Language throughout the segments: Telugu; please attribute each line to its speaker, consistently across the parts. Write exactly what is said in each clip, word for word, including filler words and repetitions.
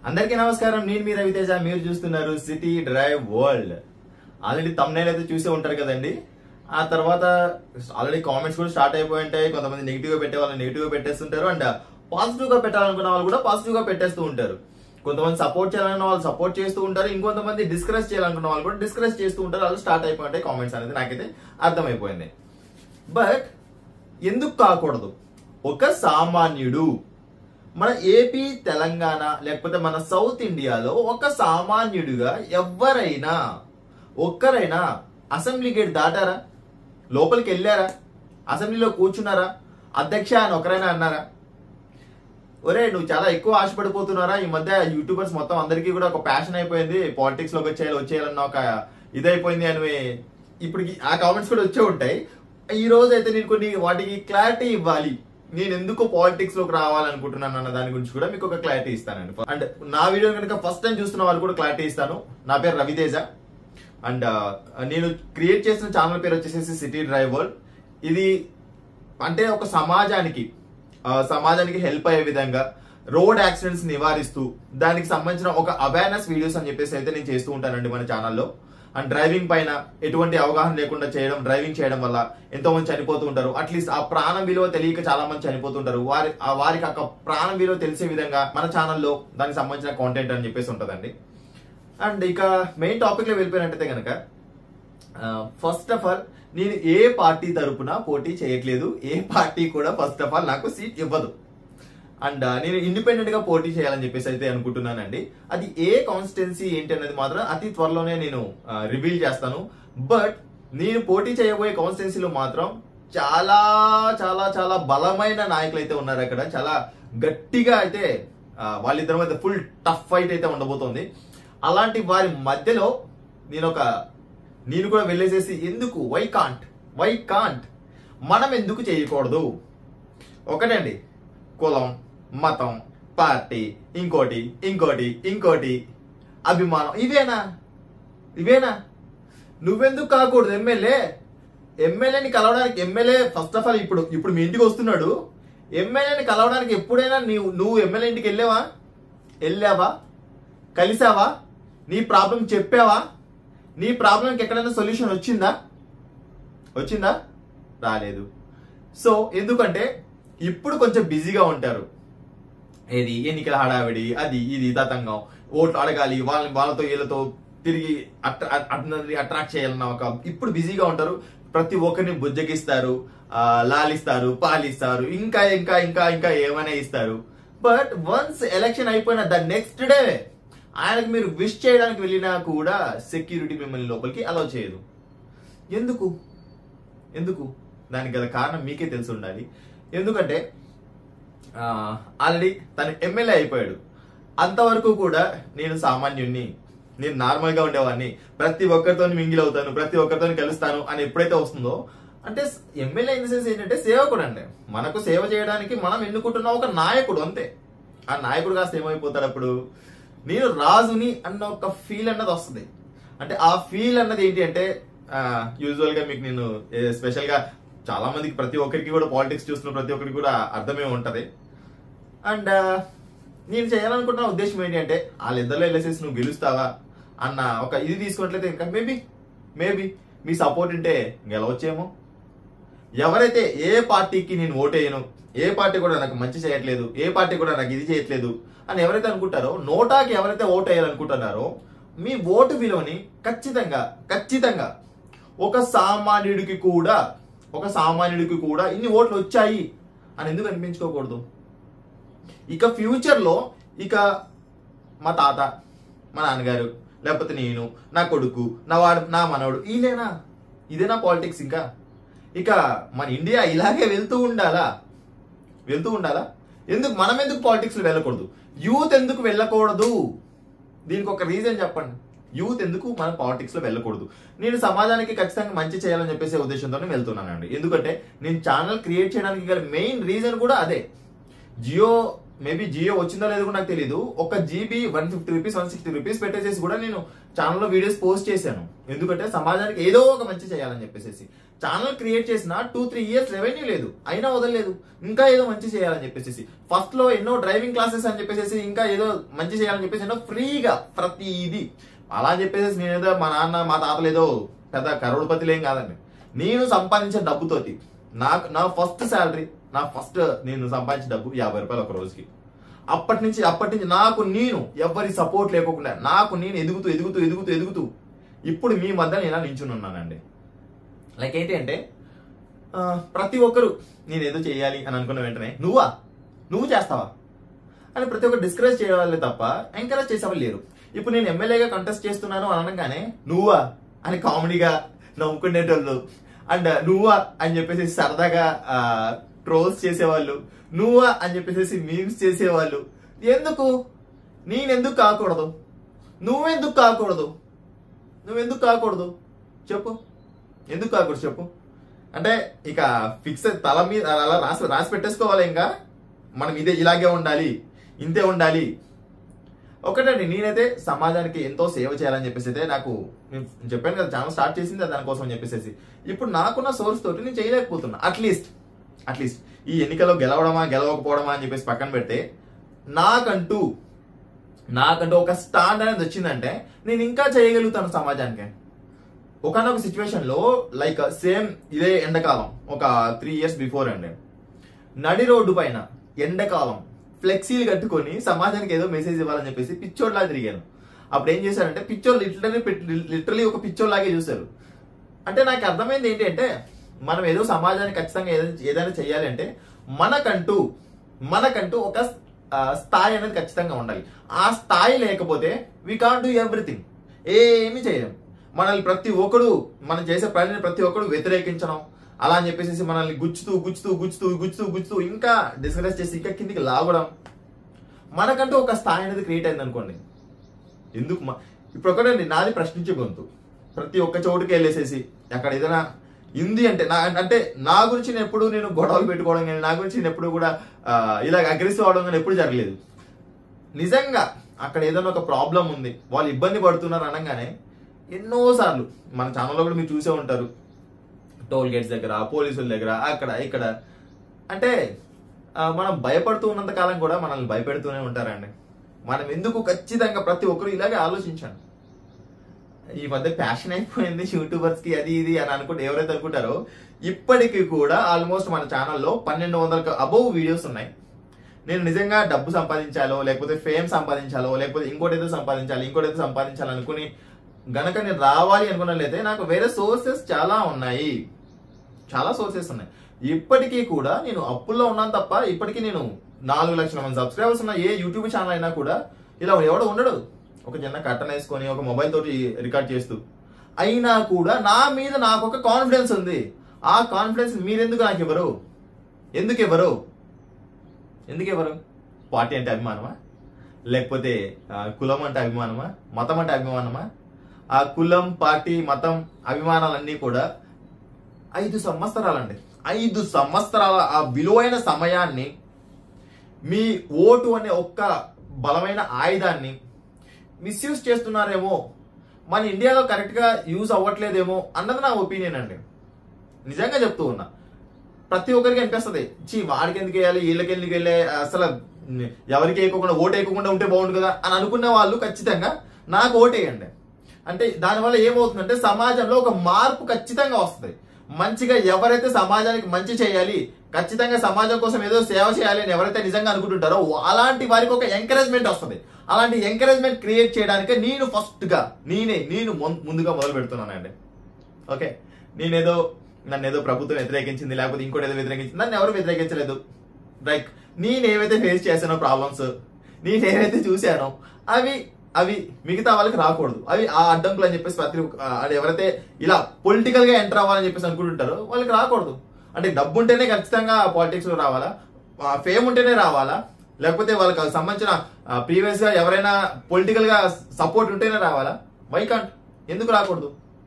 Speaker 1: అందరికీ నమస్కారం. నేను మీ రవితేజ. మీరు చూస్తున్నారు city drive world. Already thumbnail అయితే చూసే ఉంటారు కదండి. ఆ తర్వాత ఆల్రెడీ కామెంట్స్ కూడా స్టార్ట్ అయిపోయి ఉంటాయి. కొంతమంది నెగిటివ్ గా పెట్టే వాళ్ళు నెగిటివ్ గా పెట్టేస్తుంటారు, అండ్ పాజిటివ్ గా పెట్టాలనుకున్న వాళ్ళు కూడా పాజిటివ్ గా పెట్టేస్తూ ఉంటారు. కొంతమంది సపోర్ట్ చేయాలనుకున్న వాళ్ళు సపోర్ట్ చేస్తూ ఉంటారు, ఇంకొంతమంది డిస్కరేజ్ చేయాలనుకున్న వాళ్ళు కూడా డిస్కరేజ్ చేస్తూ ఉంటారు. అలా స్టార్ట్ అయిపోయి ఉంటాయి కామెంట్స్ అనేది నాకైతే అర్థమైపోయింది. బట్ ఎందుకు కాకూడదు? ఒక సామాన్యుడు మన ఏపీ, తెలంగాణ లేకపోతే మన సౌత్ ఇండియాలో ఒక సామాన్యుడిగా ఎవరైనా ఒక్కరైనా అసెంబ్లీ గేట్ దాటారా? లోపలికి వెళ్ళారా? అసెంబ్లీలో కూర్చున్నారా? అధ్యక్ష అని ఒకరైనా అన్నారా? ఒరే నువ్వు చాలా ఎక్కువ ఆశపడిపోతున్నారా? ఈ మధ్య యూట్యూబర్స్ మొత్తం అందరికీ కూడా ఒక ప్యాషన్ అయిపోయింది, పాలిటిక్స్ లోకి వచ్చేయాలి వచ్చేయాలన్న ఒక ఇదైపోయింది అని ఇప్పుడు ఆ కామెంట్స్ కూడా వచ్చే ఉంటాయి. ఈ రోజు అయితే నేను కొన్ని వాటికి క్లారిటీ ఇవ్వాలి. నేను ఎందుకు పాలిటిక్స్ లోకి రావాలనుకుంటున్నాను అన్న దాని గురించి కూడా మీకు ఒక క్లారిటీ ఇస్తానండి. అండ్ నా వీడియో కనుక ఫస్ట్ టైం చూస్తున్న వాళ్ళు కూడా క్లారిటీ ఇస్తాను. నా పేరు రవితేజ, అండ్ నేను క్రియేట్ చేసిన ఛానల్ పేరు వచ్చేసి సిటీ డ్రైవ్ వరల్డ్. ఇది అంటే ఒక సమాజానికి సమాజానికి హెల్ప్ అయ్యే విధంగా రోడ్ యాక్సిడెంట్స్ నివారిస్తూ దానికి సంబంధించిన ఒక అవేర్నెస్ వీడియోస్ అని చెప్పేసి అయితే నేను చేస్తూ ఉంటానండి మన ఛానల్లో. అండ్ డ్రైవింగ్ పైన ఎటువంటి అవగాహన లేకుండా చేయడం, డ్రైవింగ్ చేయడం వల్ల ఎంతో మంది చనిపోతూ ఉంటారు. అట్లీస్ట్ ఆ ప్రాణం విలువ తెలియక చాలా మంది చనిపోతుంటారు. వారి వారికి ఆ ప్రాణం విలువ తెలిసే విధంగా మన ఛానల్లో దానికి సంబంధించిన కాంటెంట్ అని చెప్పేసి ఉంటుందండి. అండ్ ఇక మెయిన్ టాపిక్ లో వెళ్ళిపోయినట్టయితే కనుక ఫస్ట్ ఆఫ్ ఆల్ నేను ఏ పార్టీ తరపున పోటీ చేయట్లేదు. ఏ పార్టీ కూడా ఫస్ట్ ఆఫ్ ఆల్ నాకు సీట్ ఇవ్వదు. అండ్ నేను ఇండిపెండెంట్ గా పోటీ చేయాలని చెప్పేసి అయితే అనుకుంటున్నానండి. అది ఏ కాన్స్టిట్యున్సీ ఏంటి అనేది మాత్రం అతి త్వరలోనే నేను రివీల్ చేస్తాను. బట్ నేను పోటీ చేయబోయే కాన్స్టిట్యున్సీలో మాత్రం చాలా చాలా చాలా బలమైన నాయకులు అయితే ఉన్నారు. అక్కడ చాలా గట్టిగా అయితే వాళ్ళిద్దరి మధ్య ఫుల్ టఫ్ ఫైట్ అయితే ఉండబోతోంది. అలాంటి వారి మధ్యలో నేను ఒక నేను కూడా వెళ్ళేసేసి ఎందుకు వై కాంట్ వై కాంట్ మనం ఎందుకు చేయకూడదు? ఒకటండి, కులం, మతం, పార్టీ, ఇంకోటి ఇంకోటి ఇంకోటి అభిమానం, ఇవేనా ఇవేనా నువ్వెందుకు కాకూడదు? ఎమ్మెల్యే ఎమ్మెల్యేని కలవడానికి ఎమ్మెల్యే ఫస్ట్ ఆఫ్ ఆల్ ఇప్పుడు ఇప్పుడు మీ ఇంటికి వస్తున్నాడు. ఎమ్మెల్యేని కలవడానికి ఎప్పుడైనా నీవు నువ్వు ఎమ్మెల్యే ఇంటికి వెళ్ళావా? వెళ్ళావా? కలిసావా? నీ ప్రాబ్లం చెప్పావా? నీ ప్రాబ్లంకి ఎక్కడైనా సొల్యూషన్ వచ్చిందా? వచ్చిందా? రాలేదు. సో ఎందుకంటే ఇప్పుడు కొంచెం బిజీగా ఉంటారు. ఏది ఎన్నికల హడావిడి, అది ఇది తతంగం, ఓట్లు అడగాలి, వాళ్ళని వాళ్ళతో వీళ్ళతో తిరిగి అట్రాక్ట్ చేయాలన్న ఒక ఇప్పుడు బిజీగా ఉంటారు. ప్రతి ఒక్కరిని బుజ్జగిస్తారు, లాలిస్తారు, పాలిస్తారు, ఇంకా ఇంకా ఇంకా ఇంకా ఏమైనా ఇస్తారు. బట్ వన్స్ ఎలక్షన్ అయిపోయిన ద నెక్స్ట్ డే ఆయనకు మీరు విష్ చేయడానికి వెళ్ళినా కూడా సెక్యూరిటీ మిమ్మల్ని లోపలికి అలౌ చేయదు. ఎందుకు ఎందుకు దానికి గల కారణం మీకే తెలిసి ఉండాలి. ఎందుకంటే ఆల్రెడీ తను ఎమ్మెల్యే అయిపోయాడు. అంతవరకు కూడా నేను సామాన్యుణ్ణి, నేను నార్మల్ గా ఉండేవాడిని, ప్రతి ఒక్కరితో మింగిల్ అవుతాను, ప్రతి ఒక్కరితో కలుస్తాను అని ఎప్పుడైతే వస్తుందో, అంటే ఎమ్మెల్యే ఇన్ ద సెన్స్ ఏంటంటే సేవకుడు అండి. మనకు సేవ చేయడానికి మనం ఎన్నుకుంటున్న ఒక నాయకుడు, అంతే. ఆ నాయకుడు కాస్త ఏమైపోతాడు అప్పుడు? నేను రాజుని అన్న ఒక ఫీల్ అన్నది వస్తుంది. అంటే ఆ ఫీల్ అన్నది ఏంటి అంటే యూజువల్ గా మీకు నేను స్పెషల్ గా చాలా మందికి ప్రతి ఒక్కరికి కూడా పాలిటిక్స్ చూస్తున్న ప్రతి ఒక్కరికి కూడా అర్థమే ఉంటది. అండ్ నేను చేయాలనుకుంటున్న ఉద్దేశం ఏంటి అంటే వాళ్ళిద్దరిలో వెళ్ళేసేసి నువ్వు గెలుస్తావా అన్న ఒక ఇది తీసుకున్నట్లయితే ఇంకా మేబీ మేబీ మీ సపోర్ట్ ఉంటే గెలవచ్చేమో. ఎవరైతే ఏ పార్టీకి నేను ఓటేయను, ఏ పార్టీ కూడా నాకు మంచి చేయట్లేదు, ఏ పార్టీ కూడా నాకు ఇది చేయట్లేదు అని ఎవరైతే అనుకుంటారో, నోటాకి ఎవరైతే ఓటు వేయాలనుకుంటున్నారో, మీ ఓటు విలువని ఖచ్చితంగా ఖచ్చితంగా ఒక సామాన్యుడికి కూడా ఒక సామాన్యుడికి కూడా ఇన్ని ఓట్లు వచ్చాయి అని ఎందుకు అనిపించుకోకూడదు? ఇక ఫ్యూచర్ లో ఇక మా తాత, మా నాన్నగారు, లేకపోతే నేను, నా కొడుకు, నా వాడు, నా మనవడు, ఇదేనా ఇదేనా పాలిటిక్స్? ఇంకా ఇక మన ఇండియా ఇలాగే వెళ్తూ ఉండాలా వెళ్తూ ఉండాలా ఎందుకు మనం ఎందుకు పాలిటిక్స్ లో వెళ్ళకూడదు? యూత్ ఎందుకు వెళ్ళకూడదు? దీనికి ఒక రీజన్ చెప్పండి. యూత్ ఎందుకు మనం పాలిటిక్స్ లో వెళ్ళకూడదు? నేను సమాజానికి ఖచ్చితంగా మంచి చేయాలని చెప్పేసి ఉద్దేశంతోనే వెళ్తున్నానండి. ఎందుకంటే నేను ఛానల్ క్రియేట్ చేయడానికి గల మెయిన్ రీజన్ కూడా అదే. జియో మేబీ జియో వచ్చిందో లేదో కూడా నాకు తెలియదు. ఒక GB one fifty rupees one sixty rupees పెట్టేసేసి కూడా నేను ఛానల్లో వీడియోస్ పోస్ట్ చేశాను. ఎందుకంటే సమాజానికి ఏదో ఒక మంచి చేయాలని చెప్పేసి. ఛానల్ క్రియేట్ చేసిన టూ త్రీ ఇయర్స్ రెవెన్యూ లేదు, అయినా వదలలేదు. ఇంకా ఏదో మంచి చేయాలని చెప్పేసి ఫస్ట్ లో ఎన్నో డ్రైవింగ్ క్లాసెస్ అని చెప్పేసి ఇంకా ఏదో మంచి చేయాలని చెప్పేసి ఎన్నో ఫ్రీగా ప్రతిదీ అలా అని చెప్పేసి నేనేదో మా నాన్న మా తాతలు ఏదో పెద్ద కరోడ్పతిలేం కాదండి. నేను సంపాదించే డబ్బుతోటి నాకు నా ఫస్ట్ శాలరీ, నా ఫస్ట్ నేను సంపాదించే డబ్బు యాభై రూపాయలు ఒక రోజుకి. అప్పటి నుంచి అప్పటి నుంచి నాకు నేను ఎవరి సపోర్ట్ లేకుండా నాకు నేను ఎదుగుతూ ఎదుగుతూ ఎదుగుతూ ఎదుగుతూ ఇప్పుడు మీ మధ్య నేను నించుని ఉన్నానండి. లైక్ ఏంటి అంటే ప్రతి ఒక్కరు నేను ఏదో చేయాలి అని అనుకున్న వెంటనే నువ్వా నువ్వు చేస్తావా అని ప్రతి ఒక్కరు డిస్కరేజ్ చేయాలి తప్ప ఎంకరేజ్ చేసేవాళ్ళు లేరు. ఇప్పుడు నేను ఎమ్మెల్యేగా కంటెస్ట్ చేస్తున్నాను అని అనగానే నువ్వా అని కామెడీగా నవ్వుకునేటోళ్ళు, అండ్ నువ్వా అని చెప్పేసి సరదాగా ట్రోల్స్ చేసేవాళ్ళు, నువ్వా అని చెప్పేసి మీమ్స్ చేసేవాళ్ళు. ఎందుకు నేనెందుకు కాకూడదు, నువ్వెందుకు కాకూడదు, నువ్వెందుకు కాకూడదు చెప్పు, ఎందుకు కాకూడదు చెప్పు. అంటే ఇక ఫిక్స్ తల మీద అలా రాసి రాసి పెట్టేసుకోవాలి. ఇంకా మనం ఇదే ఇలాగే ఉండాలి, ఇంతే ఉండాలి. ఒకటండి, నేనైతే సమాజానికి ఎంతో సేవ చేయాలని చెప్పేసి అయితే నాకు చెప్పాను కదా, ఛానల్ స్టార్ట్ చేసింది దానికోసం అని చెప్పేసి. ఇప్పుడు నాకున్న సోర్స్ తోటి నేను చేయలేకపోతున్నా. అట్లీస్ట్ అట్లీస్ట్ ఈ ఎన్నికల్లో గెలవడమా గెలవకపోవడమా అని చెప్పేసి పక్కన పెడితే నాకంటూ నాకంటూ ఒక స్టాండ్ అనేది వచ్చిందంటే నేను ఇంకా చేయగలుగుతాను సమాజానికి. ఒకనొక సిచ్యువేషన్ లో లైక్ సేమ్ ఇదే ఎండాకాలం ఒక త్రీ ఇయర్స్ బిఫోర్ అండి, నడి రోడ్డు పైన ఎండాకాలం ఫ్లెక్సీలు కట్టుకొని సమాజానికి ఏదో మెసేజ్ ఇవ్వాలని చెప్పేసి పిచ్చోడ్లాగా తిరిగాను. అప్పుడు ఏం చేశారంటే పిచ్చోళ్ళు లిటరలీ లిటరలీ ఒక పిచ్చోళ్ళలాగే చూశారు. అంటే నాకు అర్థమైంది ఏంటి అంటే మనం ఏదో సమాజానికి ఖచ్చితంగా ఏదైనా చేయాలి అంటే మనకంటూ మనకంటూ ఒక స్థాయి అనేది ఖచ్చితంగా ఉండాలి. ఆ స్థాయి లేకపోతే వీ కాంట్ డూ ఎవ్రీథింగ్, ఏమీ చేయలేం. మనల్ని ప్రతి ఒక్కడు మనం చేసే పనిని ప్రతి ఒక్కడు వ్యతిరేకించడం, అలా అని చెప్పేసి మనల్ని గుచ్చుతూ గుచ్చుతూ గుచ్చుతూ గుచ్చుతూ గుచ్చుతూ ఇంకా డిస్కరేజ్ చేసి ఇంకా కిందికి లాగడం. మనకంటూ ఒక స్థాయి అనేది క్రియేట్ అయింది అనుకోండి. ఎందుకు ఇప్పుడు ఒకటండి, నాది ప్రశ్నించే గొంతు. ప్రతి ఒక్క చోటుకి వెళ్ళేసేసి అక్కడ ఏదైనా ఉంది అంటే నా అంటే నా గురించి నేను ఎప్పుడు నేను గొడవలు పెట్టుకోవడం కానీ నా గురించి నేను ఎప్పుడు కూడా ఇలా అగ్రెసివ్ అవడం కానీ ఎప్పుడు జరగలేదు. నిజంగా అక్కడ ఏదైనా ఒక ప్రాబ్లం ఉంది, వాళ్ళు ఇబ్బంది పడుతున్నారు అనగానే ఎన్నోసార్లు మన ఛానల్లో కూడా మీరు చూసే ఉంటారు, టోల్ గేట్స్ దగ్గర, పోలీసుల దగ్గర, అక్కడ ఇక్కడ. అంటే మనం భయపడుతూ ఉన్నంత కాలం కూడా మనల్ని భయపెడుతూనే ఉంటారండి. మనం ఎందుకు ఖచ్చితంగా ప్రతి ఒక్కరు ఇలాగే ఆలోచించాను. ఈ మధ్య ప్యాషన్ అయిపోయింది యూట్యూబర్స్ కి అది ఇది అని అనుకుంటే ఎవరైతే అనుకుంటారో ఇప్పటికీ కూడా ఆల్మోస్ట్ మన ఛానల్లో పన్నెండు వందలకు అబౌవ్ వీడియోస్ ఉన్నాయి. నేను నిజంగా డబ్బు సంపాదించాలో లేకపోతే ఫేమ్ సంపాదించాలో లేకపోతే ఇంకోటి ఏదో సంపాదించాలి ఇంకోటి ఏదో సంపాదించాలి అనుకుని గనక నేను రావాలి అనుకున్నట్లయితే నాకు వేరే సోర్సెస్ చాలా ఉన్నాయి, చాలా సోర్సెస్ ఉన్నాయి. ఇప్పటికీ కూడా నేను అప్పుల్లో ఉన్నాను తప్ప ఇప్పటికీ నేను నాలుగు లక్షల మంది సబ్స్క్రైబర్స్ ఉన్న ఏ యూట్యూబ్ ఛానల్ అయినా కూడా ఇలా ఎవడో ఉండడు ఒక చిన్న కట్టన్ వేసుకొని ఒక మొబైల్ తోటి రికార్డ్ చేస్తూ. అయినా కూడా నా మీద నాకు ఒక కాన్ఫిడెన్స్ ఉంది. ఆ కాన్ఫిడెన్స్ మీరెందుకు నాకు ఇవ్వరు? ఎందుకు ఇవ్వరు? ఎందుకు ఇవ్వరు? పార్టీ అంటే అభిమానమా, లేకపోతే కులం అంటే అభిమానమా, మతం అంటే అభిమానమా? ఆ కులం, పార్టీ, మతం, అభిమానాలన్నీ కూడా ఐదు సంవత్సరాలండి. ఐదు సంవత్సరాల ఆ విలువైన సమయాన్ని, మీ ఓటు అనే ఒక్క బలమైన ఆయుధాన్ని మిస్యూజ్ చేస్తున్నారేమో, మన ఇండియాలో కరెక్ట్ గా యూజ్ అవ్వట్లేదేమో అన్నది నా ఒపీనియన్ అండి. నిజంగా చెప్తూ ఉన్నా. ప్రతి ఒక్కరికి అనిపిస్తుంది, చీ వాడికి ఎందుకు వేయాలి, వీళ్ళకి ఎందుకు వెళ్ళే, అసలు ఎవరికి వేయకుండా ఓటు వేయకుండా ఉంటే బాగుండు కదా అని అనుకునే వాళ్ళు ఖచ్చితంగా నాకు ఓటేయండి. అంటే దానివల్ల ఏమవుతుందంటే సమాజంలో ఒక మార్పు ఖచ్చితంగా వస్తుంది. మంచిగా ఎవరైతే సమాజానికి మంచి చేయాలి, ఖచ్చితంగా సమాజం కోసం ఏదో సేవ చేయాలి అని ఎవరైతే నిజంగా అనుకుంటుంటారో అలాంటి వారికి ఒక ఎంకరేజ్మెంట్ వస్తుంది. అలాంటి ఎంకరేజ్మెంట్ క్రియేట్ చేయడానికి నేను ఫస్ట్ గా నేనే నేను ముందుగా మొదలు పెడుతున్నానండి. ఓకే, నేనేదో నన్ను ఏదో ప్రభుత్వం వ్యతిరేకించింది లేకపోతే ఇంకోటి ఏదో వ్యతిరేకించింది, నన్ను ఎవరు వ్యతిరేకించలేదు. లైక్ నేనేవైతే ఫేస్ చేశానో ప్రాబ్లమ్స్, నేనేవైతే చూశానో అవి అవి మిగతా వాళ్ళకి రాకూడదు. అవి ఆ అడ్డంకులు అని చెప్పేసి ప్రతి ఎవరైతే ఇలా పొలిటికల్ గా ఎంటర్ అవ్వాలని చెప్పేసి అనుకుంటుంటారో వాళ్ళకి రాకూడదు. అంటే డబ్బు ఉంటేనే ఖచ్చితంగా పాలిటిక్స్ లో రావాలా, ఫేమ్ ఉంటేనే రావాలా, లేకపోతే వాళ్ళకి సంబంధించిన ప్రీవియస్ గా ఎవరైనా పొలిటికల్ గా సపోర్ట్ ఉంటేనే రావాలా? Why can't? ఎందుకు రాకూడదు?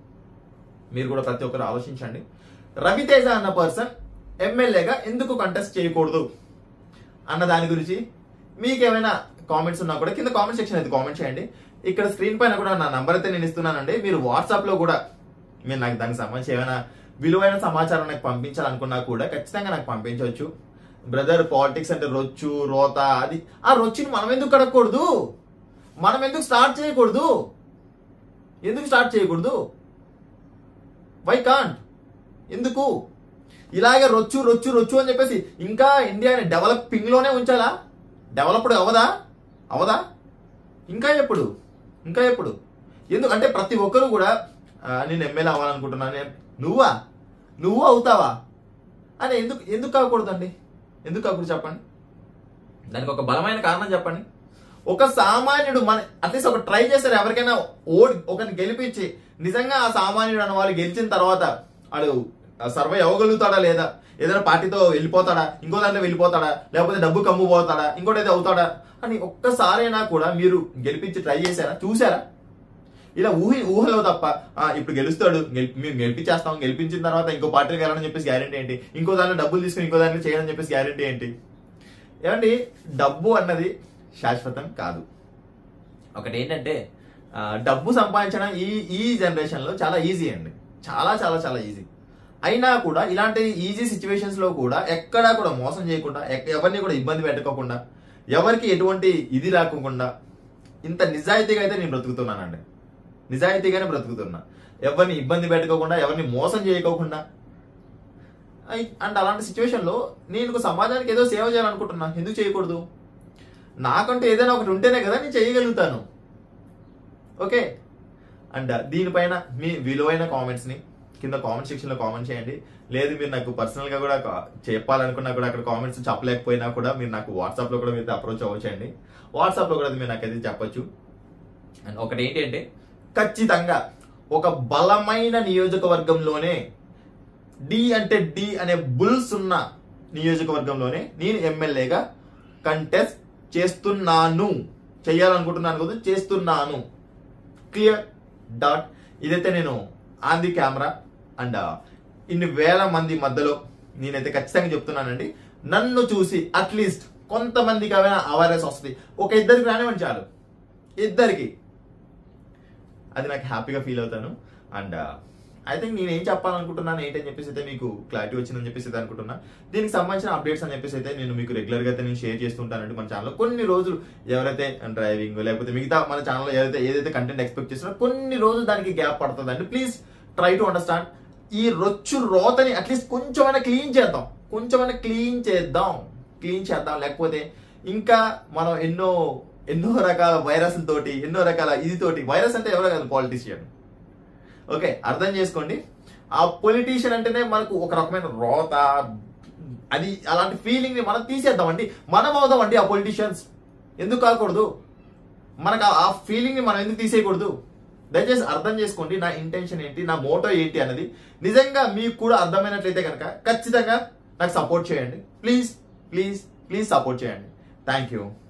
Speaker 1: మీరు కూడా ప్రతి ఒక్కరు ఆలోచించండి. రవితేజ అన్న పర్సన్ ఎమ్మెల్యేగా ఎందుకు కంటెస్ట్ చేయకూడదు అన్న దాని గురించి మీకేమైనా కామెంట్స్ ఉన్నా కూడా కింద కామెంట్ సెక్షన్ అయితే కామెంట్ చేయండి. ఇక్కడ స్క్రీన్ పైన కూడా నా నంబర్ అయితే నేను ఇస్తున్నానండి. మీరు వాట్సాప్ లో కూడా మీరు నాకు దానికి సంబంధించి ఏమైనా విలువైన సమాచారం నాకు పంపించాలనుకున్నా కూడా ఖచ్చితంగా నాకు పంపించవచ్చు. బ్రదర్ పాలిటిక్స్ అంటే రొచ్చు రోత అది, ఆ రొచ్చుని మనం ఎందుకు కడగకూడదు? మనం ఎందుకు స్టార్ట్ చేయకూడదు? ఎందుకు స్టార్ట్ చేయకూడదు? Why can't? ఎందుకు ఇలాగే రొచ్చు రొచ్చు రొచ్చు అని చెప్పేసి ఇంకా ఇండియాని డెవలపింగ్ లోనే ఉంచాలా? డెవలప్డ్ అవదా? అవదా? ఇంకా ఎప్పుడు? ఇంకా ఎప్పుడు? ఎందుకు అంటే ప్రతి ఒక్కరు కూడా నేను ఎమ్మెల్యే అవ్వాలనుకుంటున్నాను, నువ్వా నువ్వు అవుతావా అని ఎందుకు ఎందుకు కాకూడదండి? ఎందుకు కాకూడదు చెప్పండి? దానికి ఒక బలమైన కారణం చెప్పండి. ఒక సామాన్యుడు మన అట్లీస్ట్ ఒక ట్రై చేస్తారు, ఎవరికైనా ఓడి ఒకరిని గెలిపించి నిజంగా ఆ సామాన్యుడు అన్న వాళ్ళు గెలిచిన తర్వాత వాడు సర్వే అవ్వగలుగుతాడా లేదా, ఏదైనా పార్టీతో వెళ్ళిపోతాడా, ఇంకో దాంట్లో వెళ్ళిపోతాడా, లేకపోతే డబ్బు కమ్ము పోతాడా, ఇంకోటి అయితే అవుతాడా అని ఒక్కసారైనా కూడా మీరు గెలిపించి ట్రై చేశారా? చూసారా? ఇలా ఊహి ఊహలో తప్ప ఇప్పుడు గెలుస్తాడు, మేము గెలిపించేస్తాం, గెలిపించిన తర్వాత ఇంకో పార్టీకి వెళ్ళాలని చెప్పేసి గ్యారెంటీ ఏంటి? ఇంకో దాంట్లో డబ్బులు తీసుకుని ఇంకో దాంట్లో చేయాలని చెప్పేసి గ్యారెంటీ ఏంటి? ఏమండి, డబ్బు అన్నది శాశ్వతం కాదు. ఒకటి ఏంటంటే డబ్బు సంపాదించడం ఈ ఈ జనరేషన్ లో చాలా ఈజీ అండి, చాలా చాలా చాలా ఈజీ. అయినా కూడా ఇలాంటి ఈజీ సిచ్యువేషన్స్ లో కూడా ఎక్కడా కూడా మోసం చేయకుండా, ఎవరిని కూడా ఇబ్బంది పెట్టుకోకుండా, ఎవరికి ఎటువంటి ఇది రాకుండా ఇంత నిజాయితీగా అయితే నేను బ్రతుకుతున్నానండి. నిజాయితీగానే బ్రతుకుతున్నా, ఎవరిని ఇబ్బంది పెట్టుకోకుండా, ఎవరిని మోసం చేయకోకుండా. అండ్ అలాంటి సిచ్యువేషన్ లో నేను సమాజానికి ఏదో సేవ చేయాలనుకుంటున్నా, ఎందుకు చేయకూడదు? నాకంటూ ఏదైనా ఒకటి ఉంటేనే కదా నేను చేయగలుగుతాను. ఓకే, అండ్ దీనిపైన మీ విలువైన కామెంట్స్ ని కింద కామెంట్ సెక్షన్ లో కామెంట్ చేయండి. లేదు మీరు నాకు పర్సనల్ గా కూడా చెప్పాలనుకున్నా కూడా అక్కడ కామెంట్స్ చెప్పలేకపోయినా కూడా మీరు నాకు వాట్సాప్ లో కూడా మీరు అప్రోచ్ అవ్వచ్చండి. వాట్సాప్ లో కూడా మీరు నాకైతే చెప్పొచ్చు. అండ్ ఒకటి ఏంటి అంటే ఖచ్చితంగా ఒక బలమైన నియోజకవర్గంలోనే, డి అంటే డి అనే బుల్స్ ఉన్న నియోజకవర్గంలోనే నేను ఎమ్మెల్యేగా కంటెస్ట్ చేస్తున్నాను, చెయ్యాలనుకుంటున్నాను కదా, చేస్తున్నాను. Clear dot. ఇదైతే నేను ఆన్ ది కెమెరా అండ్ ఇన్ని వేల మంది మధ్యలో నేనైతే ఖచ్చితంగా చెప్తున్నానండి. నన్ను చూసి అట్లీస్ట్ కొంతమందికి ఏమైనా అవేర్నెస్ వస్తుంది, ఒక ఇద్దరికి రానివ్వండి చాలు, ఇద్దరికి, అది నాకు హ్యాపీగా ఫీల్ అవుతాను. అండ్ ఐ థింక్ నేను ఏం చెప్పాలనుకుంటున్నాను ఏంటని చెప్పేసి అయితే మీకు క్లారిటీ వచ్చిందని చెప్పేసి అయితే అనుకుంటున్నా. దీనికి సంబంధించిన అప్డేట్స్ అని చెప్పేసి అయితే నేను మీకు రెగ్యులర్ గా అయితే నేను షేర్ చేస్తుంటానండి మన ఛానల్లో. కొన్ని రోజులు ఎవరైతే డ్రైవింగ్ లేకపోతే మిగతా మన ఛానల్లో ఏదైతే ఏదైతే కంటెంట్ ఎక్స్పెక్ట్ చేస్తున్నారో కొన్ని రోజులు దానికి గ్యాప్ పడుతుందండి. Please try to understand. ఈ రొచ్చు రోతని అట్లీస్ట్ కొంచెమైనా క్లీన్ చేద్దాం, కొంచెమైనా క్లీన్ చేద్దాం క్లీన్ చేద్దాం లేకపోతే ఇంకా మనం ఎన్నో ఎన్నో రకాల వైరస్లతోటి, ఎన్నో రకాల ఇది తోటి, వైరస్ అంటే ఎవరో కాదు, పాలిటీషియన్. ఓకే, అర్థం చేసుకోండి. ఆ పొలిటీషియన్ అంటేనే మనకు ఒక రకమైన రోత, అది అలాంటి ఫీలింగ్ ని మనం తీసేద్దామండి, మనం అవుదామండి ఆ పొలిటీషియన్స్. ఎందుకు కాకూడదు? మనకు ఆ ఫీలింగ్ ని మనం ఎందుకు తీసేయకూడదు? దయచేసి అర్థం చేసుకోండి నా ఇంటెన్షన్ ఏంటి, నా మోటో ఏంటి అన్నది. నిజంగా మీకు కూడా అర్థమైనట్లయితే కనుక ఖచ్చితంగా నాకు సపోర్ట్ చేయండి. ప్లీజ్ ప్లీజ్ ప్లీజ్ సపోర్ట్ చేయండి. Thank you.